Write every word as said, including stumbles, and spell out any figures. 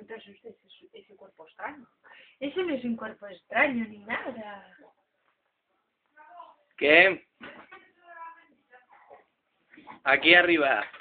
Entonces usted ese, ese cuerpo extraño. Ese no es un cuerpo extraño ni nada. ¿Qué? Aquí arriba.